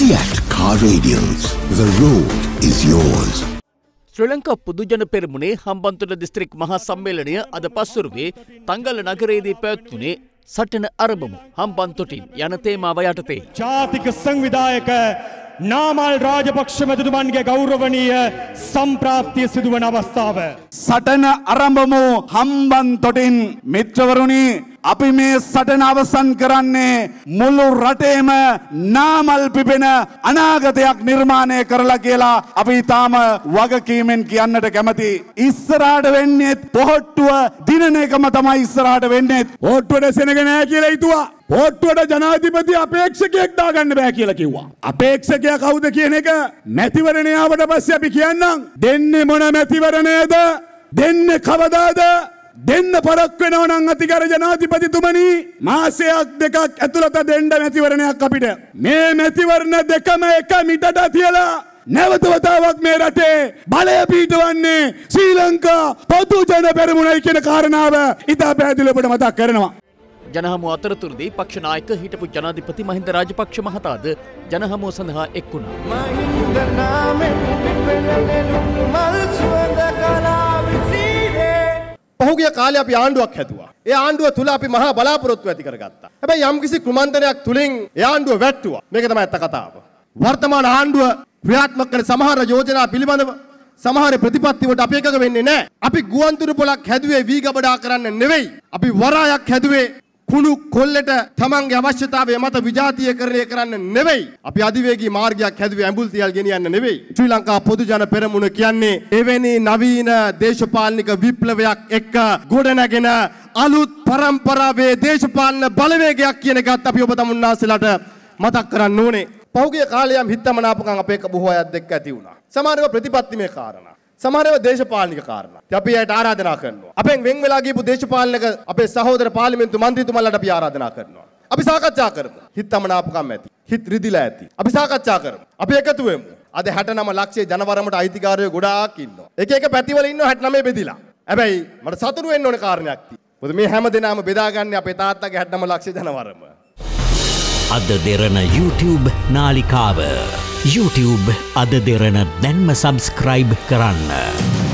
Siat Car Radials. The road is yours. ශ්‍රී ලංකා පොදුජන පෙරමුණේ Hambantota district මහා සම්මේලනය අද පස්වරුවේ තංගල නගරයේදී පැවැත්වුණේ සටන අරඹමු හම්බන්තොටින් යන තේමාව යටතේ. ජාතික සංවිධායක නාමල් රාජපක්ෂ මැතිතුමන්ගේ ගෞරවනීය සම්ප්‍රාප්තිය සිදුවන අවස්ථාව. සටන අරඹමු හම්බන්තොටින්. මිත්‍රවරුනි, අපි මේ සටන අවසන් කරන්නේ මුළු රටේම නාමල් පිපෙන අනාගතයක් නිර්මාණය කරලා කියලා අපි තාම වගකීමෙන් කියන්නට කැමති. ඉස්සරහට වෙන්නේ පොහොට්ටුව දිනන එකම තමයි ඉස්සරහට වෙන්නේ. පොහොට්ටුවට සෙනග නෑ කියලා හිතුවා. පොහොට්ටුවට ජනාධිපති අපේක්ෂකයෙක් දාගන්න බෑ කියලා කිව්වා. අපේක්ෂකයා කවුද කියන එක මැතිවරණය ආවට පස්සේ අපි කියන්නම්. දෙන්නේ මොන මැතිවරණයද? දෙන්නේ කවදාද? දෙන්න පරක් වෙනව නම් අතිගර ජනාධිපතිතුමනි, මාසයක් දෙකක් ඇතුළත දෙන්න මැතිවරණයක් අපිට. මේ මැතිවරණ දෙකම එක මිටට තියලා නැවත වතාවක් මේ රටේ බලය පිහිටවන්නේ ශ්‍රී ලංකා පොදුජන පෙරමුණයි කියන කාරණාව ඉතා පැහැදිලිව ඔබට මතක් කරනවා. ජනහමුව අතරතුරදී පක්ෂ නායක හිටපු ජනාධිපති මහින්ද රාජපක්ෂ මහතාද ජනහමුව සඳහා එක් වුණා. මහින්ද නාමෙන් පිපෙන නෙළුම් මල් සුවඳ කලාවිසිරේ. පහුගිය කාලේ අපි ආණ්ඩුවක් හැදුවා. ඒ ආණ්ඩුව තුල අපි මහා බලාපොරොත්තු ඇති කරගත්තා. හැබැයි යම්කිසි කුමන්ත්‍රණයක් තුලින් ඒ ආණ්ඩුව වැට්ටුවා. මේක තමයි ඇත්ත කතාව. වර්තමාන ආණ්ඩුව ක්‍රියාත්මක කරන සමහර යෝජනා පිළිබඳව සමහර ප්‍රතිපත්ති වලට අපි එකක වෙන්නේ නැහැ. අපි ගුවන්තුරු පොලක් හැදුවේ වී ගබඩා කරන්න නෙවෙයි. අපි වරායක් හැදුවේ කුණු කොල්ලට තමන්ගේ අවශ්‍යතාවය මත විජාතියකරණය කරන්න නෙවෙයි. අපි අධිවේගී මාර්ගයක් හැදුවේ ඇඹුල් තියල් ගෙනියන්න නෙවෙයි. ශ්‍රී ලංකා පොදුජන පෙරමුණ කියන්නේ එවැනි නවීන දේශපාලනික විප්ලවයක් එක්ක ගොඩනැගෙන අලුත් පරම්පරාවේ දේශපාලන බලවේගයක් කියන එකත් අපි ඔබ තමුන්නාසලාට මතක් කරන්න ඕනේ. පහුගිය කාලේ යම් හිතමනාපකම් අපේ බොහෝ අයත් එක්ක ඇති වුණා. සමහරව ප්‍රතිපත්තිමය කාරණා, සමහරව දේශපාලනික කාරණා. අපි එයට ආරාධනා කරනවා. අපෙන් වෙන් වෙලා ගියපු දේශපාලනික අපේ සහෝදර පාර්ලිමේන්තු මන්ත්‍රීතුමන්ලාට අපි ආරාධනා කරනවා. අපි සාකච්ඡා කරමු. හිතමනාපකම් ඇති, හිත රිදිලා ඇති. අපි සාකච්ඡා කරමු. අපි එකතු වෙමු. අද 69 ලක්ෂයේ ජනවරමට අයිතිකාරයෝ ගොඩාක් ඉන්නවා. එක එක පැතිවල ඉන්නවා 69 බෙදිලා. හැබැයි මට සතුටු වෙන්න ඕනේ කාරණයක් තියෙනවා. මොකද මේ හැම දෙනාම බෙදාගන්නේ අපේ තාත්තගේ 69 ලක්ෂ ජනවරම. අද දෙරණ YouTube නාලිකාව. YouTube අද දෙරණ දැන්ම සබස්ක්‍රයිබ් කරන්න.